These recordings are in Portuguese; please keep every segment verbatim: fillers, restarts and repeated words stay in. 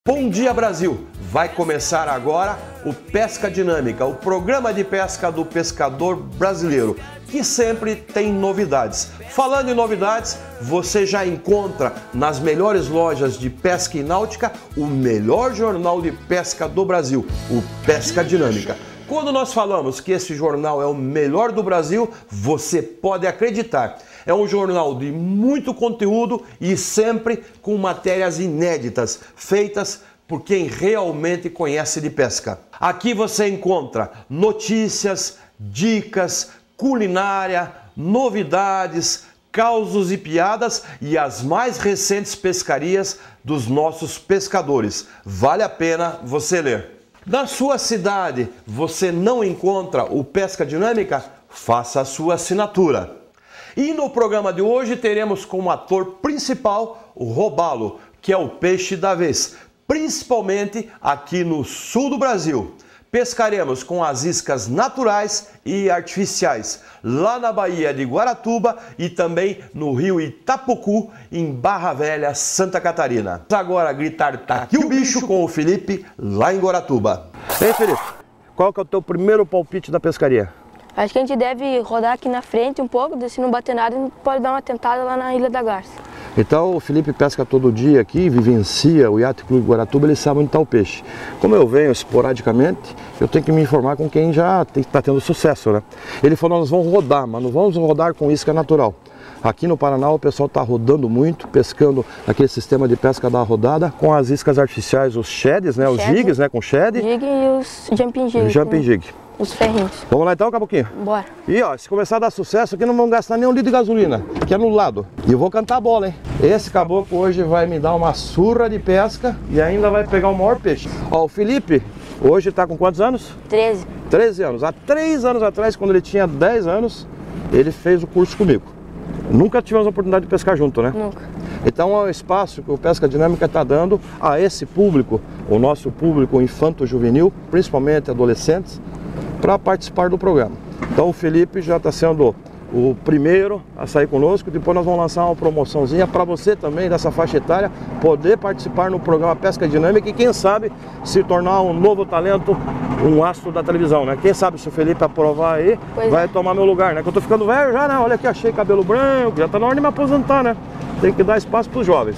Bom dia, Brasil! Vai começar agora o Pesca Dinâmica, o programa de pesca do pescador brasileiro, que sempre tem novidades. Falando em novidades, você já encontra nas melhores lojas de pesca e náutica o melhor jornal de pesca do Brasil, o Pesca Dinâmica. Quando nós falamos que esse jornal é o melhor do Brasil, você pode acreditar. É um jornal de muito conteúdo e sempre com matérias inéditas, feitas por quem realmente conhece de pesca. Aqui você encontra notícias, dicas, culinária, novidades, causos e piadas e as mais recentes pescarias dos nossos pescadores. Vale a pena você ler. Na sua cidade, você não encontra o Pesca Dinâmica? Faça a sua assinatura. E no programa de hoje teremos como ator principal o robalo, que é o peixe da vez, principalmente aqui no sul do Brasil. Pescaremos com as iscas naturais e artificiais, lá na Baía de Guaratuba e também no rio Itapucu, em Barra Velha, Santa Catarina. Agora gritar tá aqui o bicho com o Felipe, lá em Guaratuba. Ei, Felipe, qual que é o teu primeiro palpite da pescaria? Acho que a gente deve rodar aqui na frente um pouco, se não bater nada, a gente pode dar uma tentada lá na Ilha da Garça. Então o Felipe pesca todo dia aqui, vivencia o Yacht Clube Guaratuba, ele sabe onde está o peixe. Como eu venho esporadicamente, eu tenho que me informar com quem já está tendo sucesso, né? Ele falou, nós vamos rodar, mas não vamos rodar com isca natural. Aqui no Paraná o pessoal está rodando muito, pescando aquele sistema de pesca da rodada com as iscas artificiais, os sheds, né? Os Shed, jigs, né? Com shed. Jig e os jumping jig. Jumping jig. Os ferrinhos. Vamos lá então, Caboquinho? Bora. E ó, se começar a dar sucesso aqui não vamos gastar nem um litro de gasolina, que é no lado. E eu vou cantar a bola, hein? Esse caboclo hoje vai me dar uma surra de pesca e ainda vai pegar o maior peixe. Ó, o Felipe hoje está com quantos anos? treze. treze anos. Há três anos atrás, quando ele tinha dez anos, ele fez o curso comigo. Nunca tivemos a oportunidade de pescar junto, né? Nunca. Então é o espaço que o Pesca Dinâmica está dando a esse público, o nosso público infanto-juvenil, principalmente adolescentes, para participar do programa. Então o Felipe já está sendo o primeiro a sair conosco, depois nós vamos lançar uma promoçãozinha para você também dessa faixa etária poder participar no programa Pesca Dinâmica e quem sabe se tornar um novo talento, um astro da televisão, né? Quem sabe se o Felipe aprovar aí, pois vai é. tomar meu lugar, né? Que eu tô ficando velho já, né? Olha aqui, achei cabelo branco, já tá na hora de me aposentar, né? Tem que dar espaço para os jovens.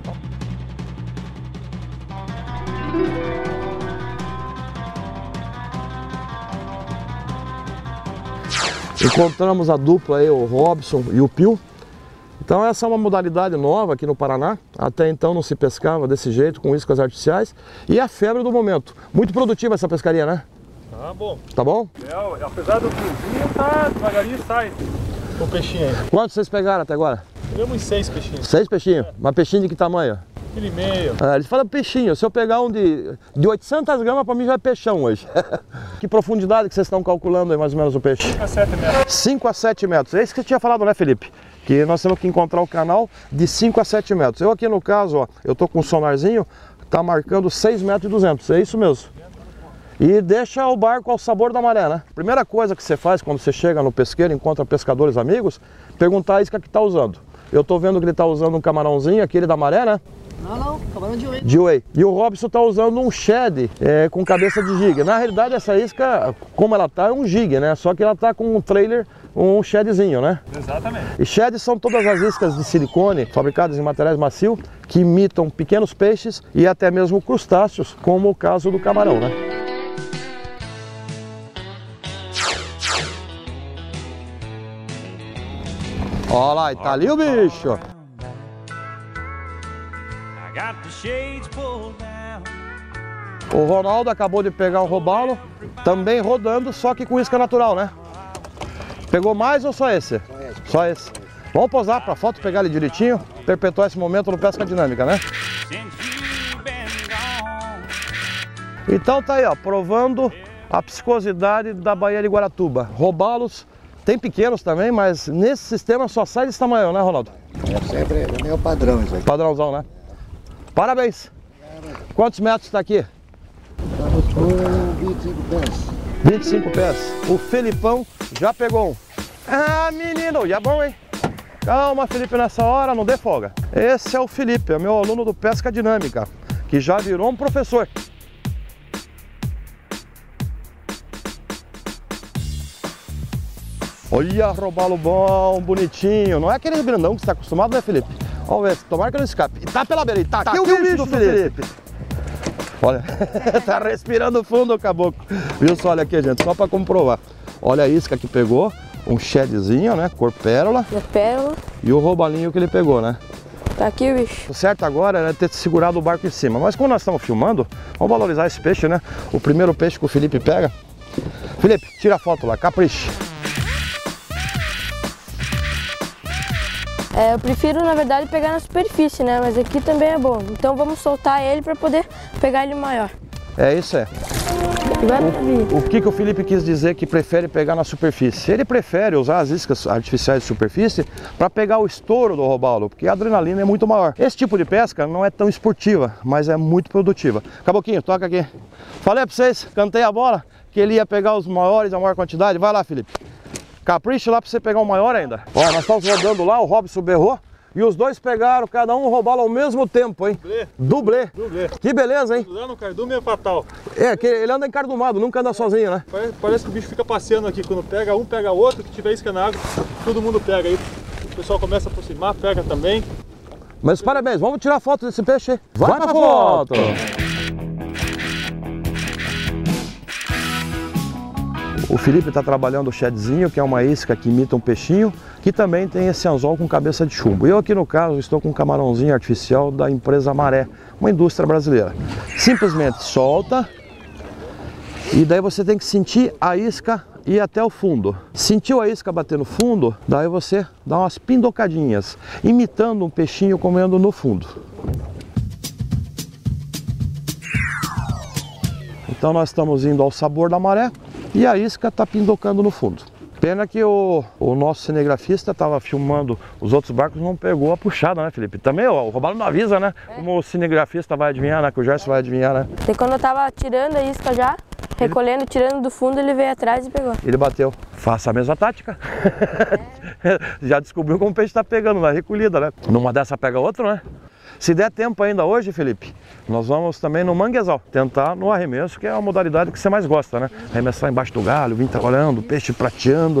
Encontramos a dupla aí, o Robson e o Pio. Então essa é uma modalidade nova aqui no Paraná. Até então não se pescava desse jeito, com iscas artificiais. E a febre do momento. Muito produtiva essa pescaria, né? Tá bom. Tá bom? É, apesar do friozinho, tá devagarinho sai o peixinho aí. Quantos vocês pegaram até agora? Pegamos uns seis peixinhos. Seis peixinhos? É. Mas peixinho de que tamanho? Quilo e meio. É, eles falam peixinho. Se eu pegar um de, de oitocentas gramas, para mim já é peixão hoje. Que profundidade que vocês estão calculando aí mais ou menos o peixe? cinco a sete metros. cinco a sete metros. É isso que você tinha falado, né, Felipe? Que nós temos que encontrar o canal de cinco a sete metros. Eu aqui no caso, ó, eu tô com um sonarzinho, tá marcando seis metros e duzentos. É isso mesmo. E deixa o barco ao sabor da maré, né? Primeira coisa que você faz quando você chega no pesqueiro, encontra pescadores amigos, perguntar a isca que tá usando. Eu tô vendo que ele tá usando um camarãozinho, aquele da maré, né? Não, não, camarão de whey. De whey. E o Robson tá usando um shed é, com cabeça de jig. Na realidade essa isca, como ela tá, é um jig, né? Só que ela tá com um trailer, um shedzinho, né? Exatamente. E sheds são todas as iscas de silicone fabricadas em materiais macios que imitam pequenos peixes e até mesmo crustáceos, como o caso do camarão, né? Olha lá, tá ali o bicho. O Ronaldo acabou de pegar o robalo, também rodando, só que com isca natural, né? Pegou mais ou só esse? Só esse. Só esse. Vamos posar para a foto, pegar ele direitinho, perpetuar esse momento no Pesca Dinâmica, né? Então tá aí, ó, provando a psicosidade da Baía de Guaratuba. Robalos, tem pequenos também, mas nesse sistema só sai desse tamanho, né, Ronaldo? É sempre é meio padrão isso aí. Padrãozão, né? Parabéns! Quantos metros está aqui? Estamos com vinte e cinco pés. vinte e cinco pés. O Felipão já pegou um. Ah, menino, e é bom, hein? Calma, Felipe, nessa hora, não dê folga. Esse é o Felipe, é meu aluno do Pesca Dinâmica. que já virou um professor. Olha, robalo bom, bonitinho. Não é aquele grandão que você está acostumado, né, Felipe? Olha esse, tomara que não escape. E tá pela beira, tá, tá aqui o bicho, bicho do Felipe. Felipe. Olha, tá respirando fundo o caboclo. Viu só, olha aqui, gente, só para comprovar. Olha a isca que pegou, um shedzinho, né, cor pérola. Da pérola. E o robalinho que ele pegou, né? Tá aqui o bicho. O certo agora é ter segurado o barco em cima. Mas como nós estamos filmando, vamos valorizar esse peixe, né? O primeiro peixe que o Felipe pega. Felipe, tira a foto lá, capricha. É, eu prefiro, na verdade, pegar na superfície, né? Mas aqui também é bom. Então vamos soltar ele para poder pegar ele maior. É, isso é. O, o que, que o Felipe quis dizer que prefere pegar na superfície? Ele prefere usar as iscas artificiais de superfície para pegar o estouro do robalo, porque a adrenalina é muito maior. Esse tipo de pesca não é tão esportiva, mas é muito produtiva. Caboquinho, toca aqui. Falei para vocês, cantei a bola, que ele ia pegar os maiores, a maior quantidade. Vai lá, Felipe. Capricha lá para você pegar o maior ainda. Ó, nós estamos rodando lá, o Robson berrou. E os dois pegaram, cada um roubalo ao mesmo tempo, hein? Dublê. Dublê. Dublê. Que beleza, hein? Lá no cardume é fatal. É, que ele anda encardumado, nunca anda sozinho, né? Parece, parece que o bicho fica passeando aqui. Quando pega um, pega outro, que tiver isca na água, todo mundo pega aí. O pessoal começa a aproximar, pega também. Mas parabéns, vamos tirar foto desse peixe aí. Vai, Vai pra, pra foto! foto. O Felipe está trabalhando o shedzinho, que é uma isca que imita um peixinho, que também tem esse anzol com cabeça de chumbo. Eu aqui no caso estou com um camarãozinho artificial da empresa Maré, uma indústria brasileira. Simplesmente solta e daí você tem que sentir a isca ir até o fundo. Sentiu a isca bater no fundo, daí você dá umas pindocadinhas, imitando um peixinho comendo no fundo. Então nós estamos indo ao sabor da maré. E a isca está pindocando no fundo. Pena que o, o nosso cinegrafista estava filmando os outros barcos, não pegou a puxada, né, Felipe? Também ó, o robalo não avisa, né? É. Como o cinegrafista vai adivinhar, né? Que o Gerson vai adivinhar, né? E quando eu tava tirando a isca já, recolhendo, ele... tirando do fundo, ele veio atrás e pegou. Ele bateu. Faça a mesma tática. É. Já descobriu como o peixe está pegando na recolhida, né? Numa dessa pega outro, né? Se der tempo ainda hoje, Felipe, nós vamos também no manguezal, tentar no arremesso, que é a modalidade que você mais gosta, né? Arremessar embaixo do galho, vir trabalhando, peixe prateando.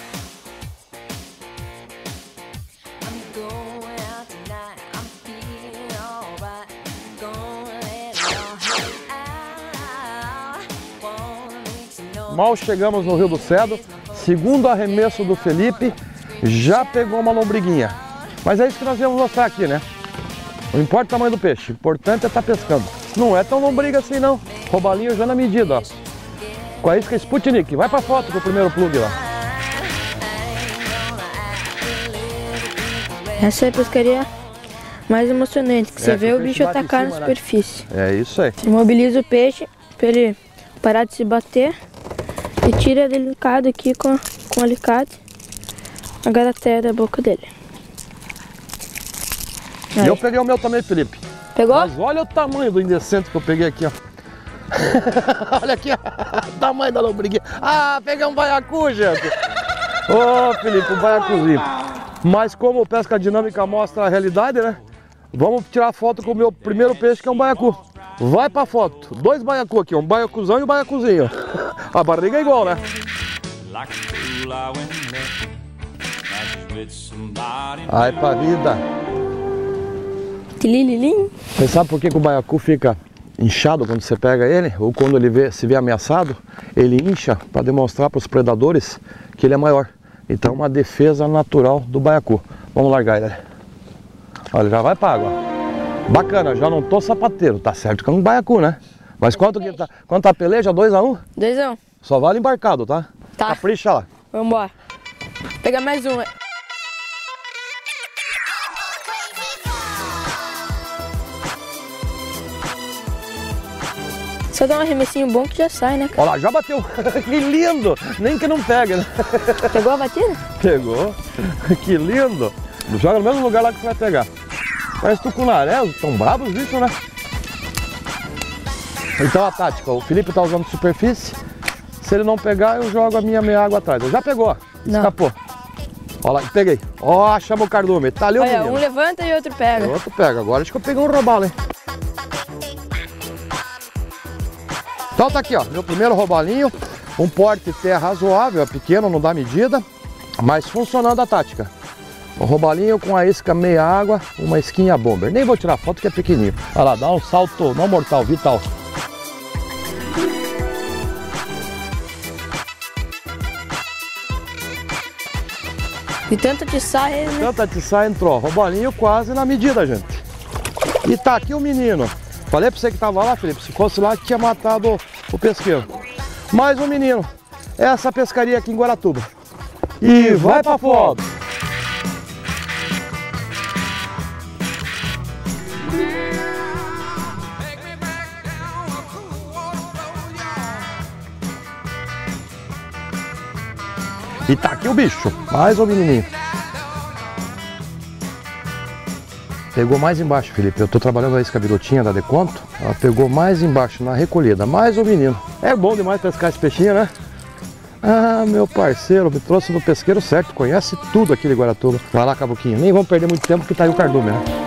Mal chegamos no Rio do Cedro, segundo arremesso do Felipe, já pegou uma lombriguinha. Mas é isso que nós vamos mostrar aqui, né? Não importa o tamanho do peixe, o importante é estar pescando. Não é tão lombriga assim não. Robalinho já na medida, ó. Com a isca Sputnik. Vai pra foto com o primeiro plug lá. Essa é a pescaria mais emocionante, que você é, vê o, o bicho atacar cima, na superfície. Né? É isso aí. Imobiliza o peixe para ele parar de se bater e tira delicado aqui com, com o alicate a garateia da boca dele. E eu peguei o meu também, Felipe. Pegou? Mas olha o tamanho do indecente que eu peguei aqui, ó. Olha aqui, ó. O tamanho da lombriguinha. Ah, peguei um baiacu, gente. Ô, oh, Felipe, um baiacuzinho. Mas como o Pesca Dinâmica mostra a realidade, né? Vamos tirar foto com o meu primeiro peixe, que é um baiacu. Vai pra foto. Dois baiacu aqui, um baiacuzão e um baiacuzinho. A barriga é igual, né? Ai, pra vida. Você sabe por que, que o baiacu fica inchado quando você pega ele? Ou quando ele vê, se vê ameaçado, ele incha para demonstrar para os predadores que ele é maior. Então é uma defesa natural do baiacu. Vamos largar ele. Olha, já vai para água. Bacana, já não tô sapateiro. Tá certo que é um baiacu, né? Mas quanto que tá? Quanto tá a peleja? dois a um? dois a um. Só vale embarcado, tá? Tá. Capricha lá. Vamos embora. Pegar mais um. Só dá um arremessinho bom que já sai, né? Olha lá, já bateu. Que lindo! Nem que não pega, né? Pegou a batida? Pegou. Que lindo! Joga no mesmo lugar lá que você vai pegar. Parece tucunaré, tão bravos os bichos, né? Então a tática, o Felipe tá usando superfície. Se ele não pegar, eu jogo a minha meia água atrás. Já pegou, ó. Escapou. Olha lá, peguei. Ó, chama o cardume. Tá ali o Olha, menino. um levanta e outro pega. O outro pega. Agora acho que eu peguei um robalo, hein? Então tá aqui, ó, meu primeiro robalinho, um porte terra razoável, é pequeno, não dá medida, mas funcionando a tática. O robalinho com a isca meia água, uma isquinha bomber. Nem vou tirar foto que é pequenininho. Olha lá, dá um salto não mortal, vital. E tanta atiçar ele, né? Tanta atiçar entrou. Robalinho quase na medida, gente. E tá aqui o menino. Falei pra você que tava lá, Felipe, se fosse lá que tinha matado o pesqueiro. Mais um menino. Essa pescaria aqui em Guaratuba. E vai pra foto! E tá aqui o bicho, mais um menininho. Pegou mais embaixo, Felipe. Eu tô trabalhando a isca birutinha da Deconto. Ela pegou mais embaixo, na recolhida. Mais um menino. É bom demais pescar esse peixinho, né? Ah, meu parceiro, me trouxe no pesqueiro certo. Conhece tudo aqui de Guaratuba. Vai lá, Cabuquinho. Nem vamos perder muito tempo que tá aí o cardume, né?